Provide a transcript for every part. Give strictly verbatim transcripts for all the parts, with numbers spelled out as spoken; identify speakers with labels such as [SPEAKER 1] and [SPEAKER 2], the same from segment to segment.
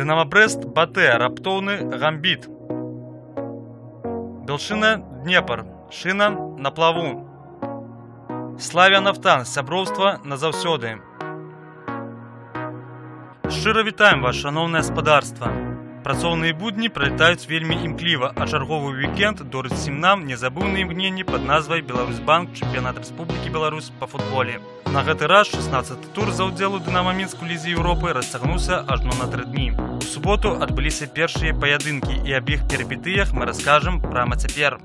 [SPEAKER 1] Динамо Брест, Батэ, раптоўны гамбіт. Белшына, Днепр, Шына на плаву. Славя Нафтан, сяброўства назаўсёды. Шчыра вітаем вас, шаноўнае спадарства. Працоўныя будні пралетаюць вельмі імкліва, а чарговы вікенд дорыць всім нам незабыўныя імгненні пад назвай Беларусьбанк чэмпіянат Рэспублікі Беларусь па футболе. На гэты раз шаснаццаты тур за ўдзел у Дынамо Мінск у Лізе Еўропы расцягнуўся ажно на тры дні. У суботу адбыліся першыя паядынкі, і аб іх перыпетыях мы раскажам прама цяпер.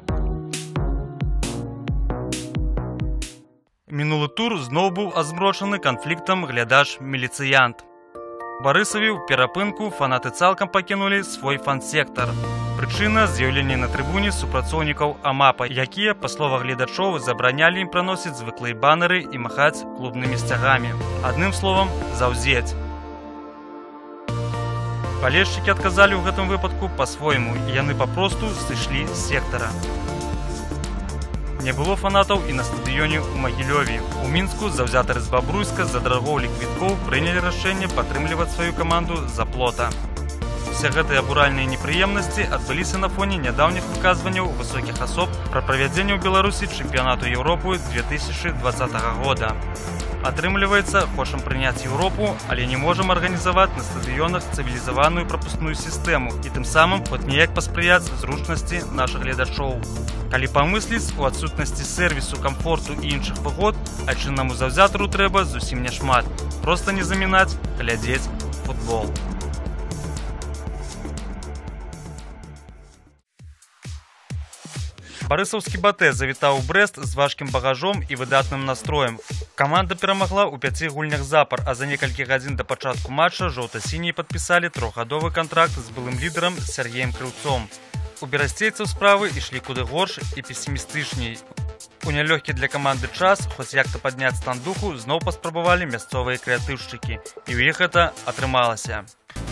[SPEAKER 1] Мінулы тур зноў быў азмрочаны канфліктам глядач-міліцыянт. У Барысаве ў перапынку фанаты цалкам пакінулі свой фан-сектар. Прычына – з'яўленне на трыбуне супрацоўнікаў АМАПа, якія, па словах гледачоў, забаранялі ім праносіць звыклыя банеры і махаць клубнымі сцягамі. Адным словам, заўзець. Балельшчыкі адказалі ў гэтым выпадку па-свойму, і яны папросту сышлі з сектара. Не было фанатаў і на стадыёне ў Магілёве. У Мінску заўзятары з Бабруйска з-за дарагоўлі квіткоў прынялі рашэнне падтрымліваць сваю каманду з-за плота. Усе гэтыя абуральныя непрыемнасці адбыліся на фоне нядаўніх выказванняў высокіх асоб пра правядзенне ў Беларусі чэмпіянату Еўропы две тысячы дваццатага года. Атрымліваецца, хочам прыняць Еўропу, але не можам арганізаваць на стадыёнах цывілізаваную прапускную сістэму і тым самым хоць неяк паспрыяць зручнасці нашых гледачоў. Калі памысліць, у адсутнасці сэрвісу, камфорту і іншых выгод, айчыннаму заўзятару трэба зусім няшмат. Проста не замінаць, глядзець футбол. Барысаўскі Батэ завітаў у Брэст з важкім багажом і выдатным настроем. Каманда перамагла ў пяці гульнях запар, а за некалькі гадзін да пачатку матча жоўта-сінія падпісалі трохгадовы кантракт з былым лідарам Сергеем Крыўцом. У берасцейцаў справы ішлі куды горш і песімістычней. У нялёгкі для каманды час, хоць як-то падняць стан духу, зноў паспрабавалі мясцовыя крэатыўшчыкі. І ў іх гэта атрымалася.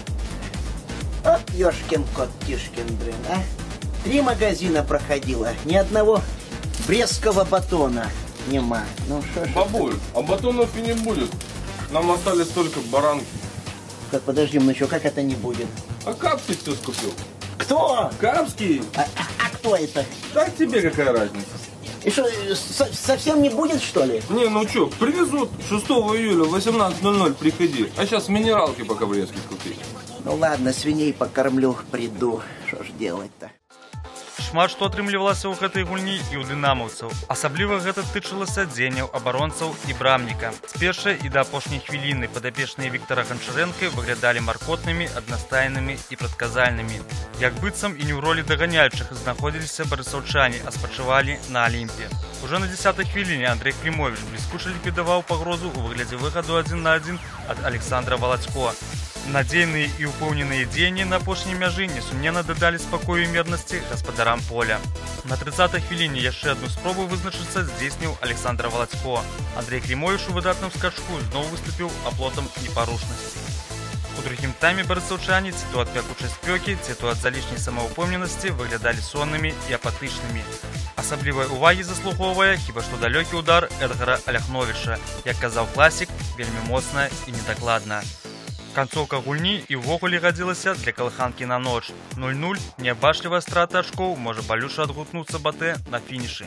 [SPEAKER 2] От ёшкин кот, тишкин дрын, а? Три магазина проходила, ни одного брестского батона нема. Ну что ж.
[SPEAKER 3] Бабуль, а батонов и не будет. Нам остались только баранки.
[SPEAKER 2] Как, подожди, ну что, как это не будет?
[SPEAKER 3] А Капский все скупил.
[SPEAKER 2] Кто?
[SPEAKER 3] Капский.
[SPEAKER 2] А, а, а кто это?
[SPEAKER 3] Так тебе какая разница?
[SPEAKER 2] И что, со совсем не будет, что ли?
[SPEAKER 3] Не, ну что, привезут шестого июля в восемнадцать ноль ноль, приходи. А сейчас минералки пока в резке купить.
[SPEAKER 2] Ну ладно, свиней покормлю, приду. Что ж делать-то?
[SPEAKER 1] Шмат што атрымлівалася ў гэтай гульні і ў дынамаўцаў. Асабліва гэта тычылася дзеянняў абаронцаў і брамніка. З першай і да апошняй хвіліны падапечныя Віктара Ганчарэнка выглядалі маркотнымі, аднастайнымі і прадказальнымі. Як быццам і не ў ролі даганяючых знаходзіліся барысаўчане, а спачывалі на Алімпе. Ужо на дзесятай хвіліне Андрэй Клімовіч бліскуча ліквідаваў пагрозу ў выглядзе выхаду адзін на адзін ад Александра Валацько. Надзейныя і ўпэўненыя дзеянні на апошняй мяжы несумненна дадалі спакою і мернасці гаспадарам поля. На трыццатай хвіліне яшчэ адну спробу вызначыцца здзейсніў Александр Валацько. Андрэй Клімовіч у выдатным скачку зноў выступіў аплотам непарушнасці. У другім тайме барысаўчане ці то ад пякучай спёкі, ці то ад залішняй самаўпэўненасці выглядалі соннымі і апатычнымі. Асаблівай увагі заслугоўвае хіба што далёкі ўдар Эдгара Аляхновіча, як казаў класік, вельмі моцна і недакладна. Канцоўка гульні і ўвогуле гадзілася для калыханкі на ноч. нуль нуль, неабачлівая страта ачкоў можа балюча адгукнуцца Батэ на фінішы.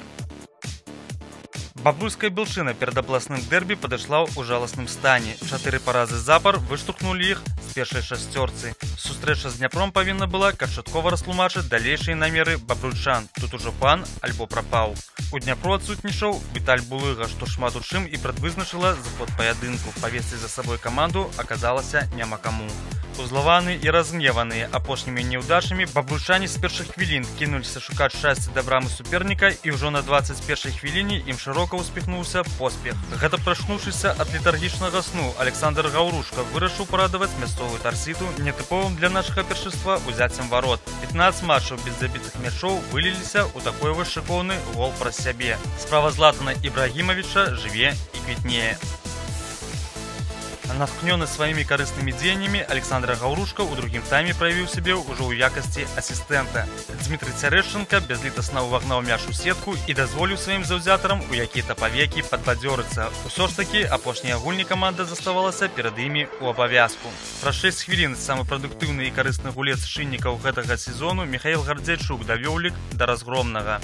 [SPEAKER 1] Бабруйская Белшына перад абласным дэрбі падышла ў жаласным стане. Чатыры паразы запар выштурхнулі іх з першай шасцёрцы. Сустрэча з Дняпром павінна была канчаткова растлумачыць далейшыя намеры бабруйчан. Тут ужо пан альбо прапаў. У Дняпро адсутнічаў Віталь Булыга, што шмат у чым і прадвызначыла заход паядынку. Павесці за сабой каманду аказалася няма каму. Узлаваны і разгневаныя апошнімі неўдачамі, бабруйчане з першых хвілін кінуліся шукаць шчасце да брамы суперніка, і ўжо на дваццаць першай хвіліне ім шырока ўспіхнуўся поспех. Гэта прачнуўшыся ад летаргічнага сну, Александр Гаўрушка вырашыў парадаваць мясцовую тарсіту нетыповым для нашага першынства узяццем варот. пятнаццаць матчаў без забітых мячоў выліліся ў такой вось шыкоўны гол праз сябе. Справа Златана Ібрагімавіча жыве і квітнее. Натхнёны своими корыстными дзеяниями, Александр Гаўрушка у другім тайме праявіў сябе ўжо ў якасці асістэнта. Дмітрий Цярэшченка безлітасна ўвагнаў мяч у сетку і дазволіў сваім заўзятарам у якія-то павекі падбадзёрыцца. Усё ж такі апошнія гульні каманда заставалася перад імі ў абавязку. Праз шэсць хвілін самы прадуктыўны і карысны гулец шыннікаў гэтага сезону Михаил Гардзейчук давёў лік да разгромнага.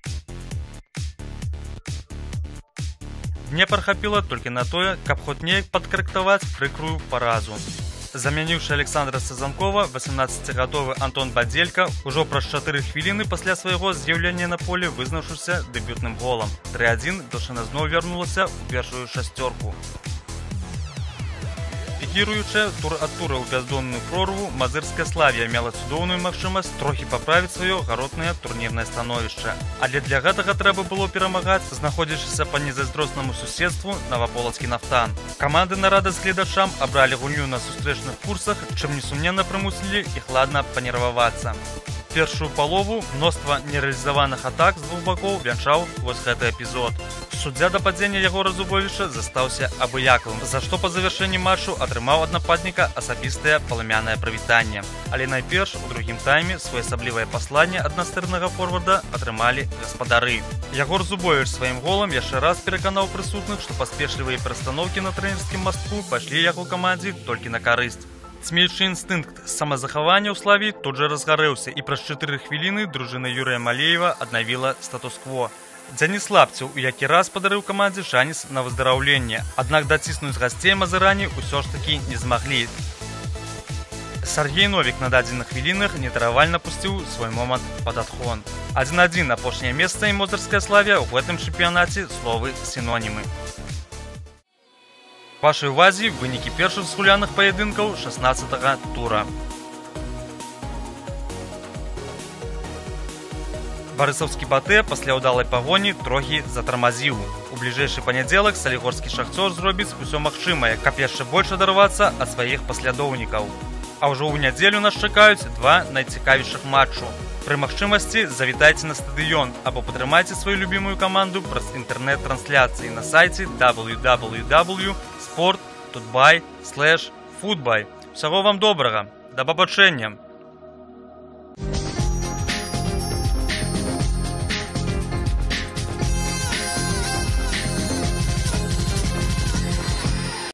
[SPEAKER 1] Днепр хапіла толькі на тое, каб хоць неяк падкарэктаваць прыкрую паразу. Замяніўшы Александра Сазанкова, васемнаццацігадовы Антон Бадзелька ўжо праз чатыры хвіліны пасля свайго з'яўлення на поле вызначыўся дэбютным голам. тры адзін Душына зноў вярнулася ў першую шасцёрку. Пікіруючая тур ад тура ў бяздонную прорву, мазырская Славія мела цудоўную магчымасць трохі паправіць сваё гаротнае турнірнае становішча. Але для гэтага трэба было перамагаць, знаходзячыся па незайздроснаму суседству Новаполацкі Нафтан. Каманды на радасць гледачам абралі гульню на сустрэчных курсах, чым несумненна прымусілі іх ладна панервавацца. Першую палову мноства нерэалізаваных атак з двух бакоў вянчаў вось гэты эпізод. Суддзя да падзення Ягора Зубовіча застаўся абыякавым, за што па завяршэнні матчу атрымаў ад нападніка асабістае паламянае прывітанне. Але найперш у другім тайме своеасаблівае пасланне ад настырнага форварда атрымалі гаспадары. Ягор Зубовіч сваім голам яшчэ раз пераканаў прысутных, што паспешлівыя перастаноўкі на трэнерскім мастку пайшлі яго камандзе толькі на карысць. Смеючы інстынкт самазахавання ў Славіі тут жа разгарэўся, і праз чатыры хвіліны дружына Юрыя Малеева аднавіла статус-кво. Дзяніс Лапцеў у які раз падарыў камандзе шанец на выздараўленне, аднак даціснуць гасцей мазырані ўсё ж такі не змаглі. Сергей Новік на дадзеных хвілінах нетаравальна пусціў свой момант пад адхон. адзін адзін апошняе месца і мозырская Славія ў гэтым чэмпіянаце словы сінонімы. Вашай увазе вынікі першых згуляных паядынкаў шаснаццатага тура. Барысаўскі Батэ пасля ўдалай пагоні трохі затармазіў. У бліжэйшы панядзелак салігорскі Шахцёр зробіць усё магчымае, каб яшчэ больш адарвацца ад сваіх паслядоўнікаў. А ўжо ў нядзелю нас чакаюць два найцікавейшых матчу. Пры магчымасці завітайце на стадыён або падтрымайце сваю любімую каманду праз інтэрнэт-трансляцыі на сайце дабл ю дабл ю дабл ю крапка спорт тут бай слэш футбай. Усяго вам добрага, да пабачэння!